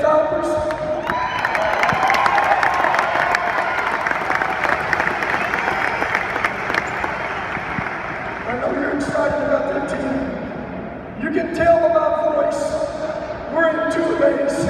diapers. I know you're excited about that team. You can tell by my voice, we're in two-a-days.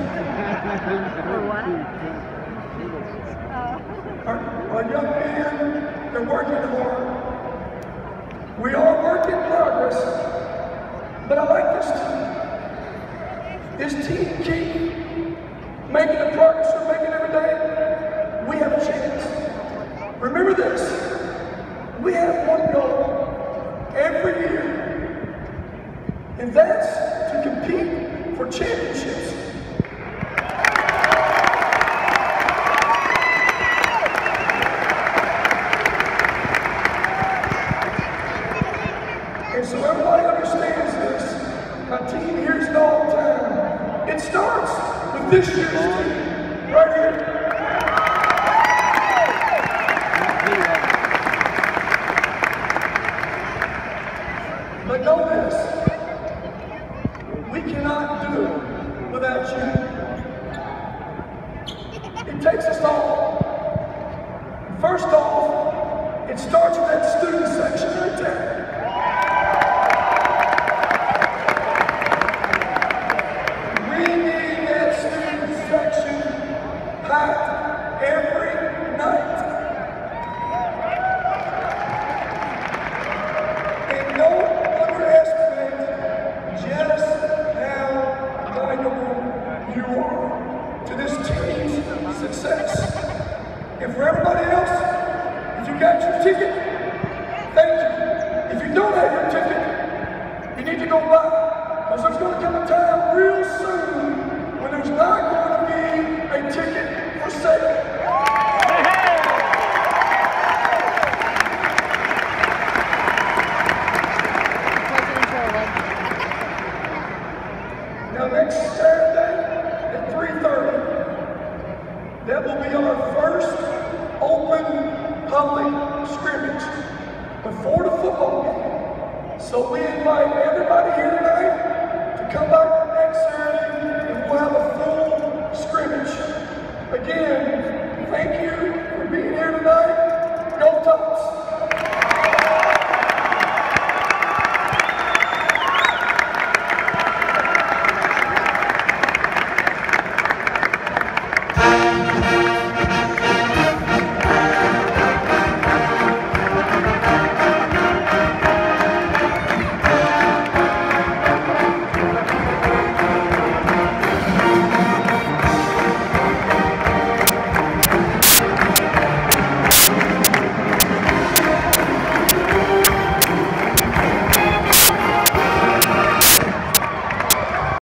Our young men, they're working hard. We are work in progress, but I like this team. This team keep making the progress we're making every day. We have a chance. Remember this, we have one goal every year, and that's to compete for championships. And so everybody understands this. My team hears it all the time. It starts with this year's team, right here. But know this, we cannot do it without you. It takes us all. First off, it starts with that student section right there. Packed every night. And don't underestimate just how valuable you are to this team's success. And for everybody else, if you got your ticket, thank you. If you don't have your ticket, you need to go buy, because there's going to come a time real soon when there's not going to be a ticket for sale. Now next Saturday at 3:30, that will be our first open public scrimmage before the football game. So we invite everybody here tonight to come back next Saturday and we'll have a full scrimmage. Again,